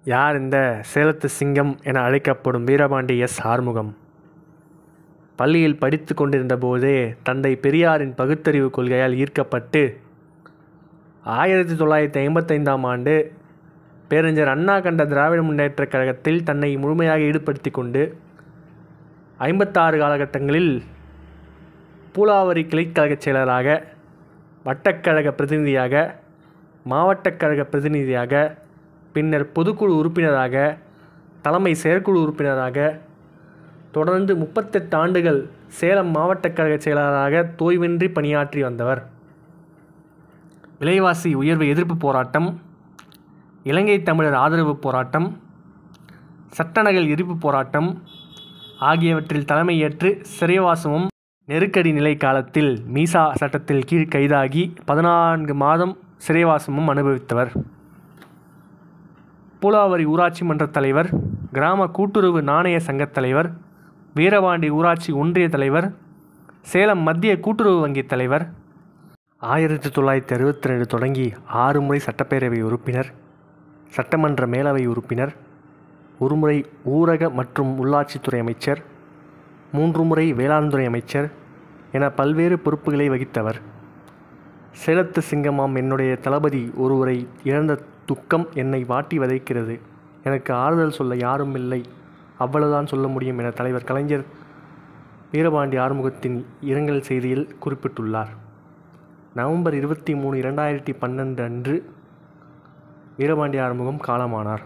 யார் இந்த சேலத்து சிங்கம் என அழைக்கப்படும் வீரபாண்டி ஆறுமுகம்? பள்ளியில் படித்து கொண்டிருந்த போதே தந்தை பெரியாரின் பகுத்தறிவு கொள்கையால் ஈர்க்கப்பட்டு 1955ஆம் ஆண்டு பேரறிஞர் அண்ணா கண்ட திராவிட முன்னேற்றக் கழகத்தில் தன்னை முழுமையாக ஈடுபடுத்தி கொண்டு 56 காலகட்டங்களில் பூலாவரி கிளைக்கழக செயலராக, வட்டக்கழக பிரதிநிதியாக, மாவட்டக் கழக பிரதிநிதியாக, பின்னர் பொதுக்குழு உறுப்பினராக, தலைமை செயற்குழு உறுப்பினராக தொடர்ந்து 38 ஆண்டுகள் சேலம் மாவட்டக் கழக செயலராக தோய்வின்றி பணியாற்றி வந்தவர். விலைவாசி உயர்வு எதிர்ப்பு போராட்டம், இலங்கை தமிழர் ஆதரவு போராட்டம், சட்டநகல் எரிப்பு போராட்டம் ஆகியவற்றில் தலைமையேற்று சிறைவாசமும், நெருக்கடி நிலை காலத்தில் மீசா சட்டத்தில் கீழ் கைதாகி 14 மாதம் சிறைவாசமும் அனுபவித்தவர். பூலாவரி ஊராட்சி மன்ற தலைவர், கிராம கூட்டுறவு நாணய சங்கத் தலைவர், வீரபாண்டி ஊராட்சி ஒன்றிய தலைவர், சேலம் மத்திய கூட்டுறவு வங்கி தலைவர். 1962 தொடங்கி 6 முறை சட்டப்பேரவை உறுப்பினர், சட்டமன்ற மேலவை உறுப்பினர், 1 முறை ஊரக மற்றும் உள்ளாட்சித்துறை அமைச்சர், 3 முறை வேளாண் துறை அமைச்சர் என பல்வேறு பொறுப்புகளை வகித்தவர். சேலத்து சிங்கமாம் என்னுடைய தளபதி ஒருவரை இழந்த துக்கம் என்னை வாட்டி வதைக்கிறது. எனக்கு ஆறுதல் சொல்ல யாரும் இல்லை, அவ்வளவுதான் சொல்ல முடியும் என தலைவர் கலைஞர் வீரபாண்டி ஆறுமுகத்தின் இரங்கல் செய்தியில் குறிப்பிட்டுள்ளார். நவம்பர் 23, 2012 அன்று வீரபாண்டி ஆறுமுகம் காலமானார்.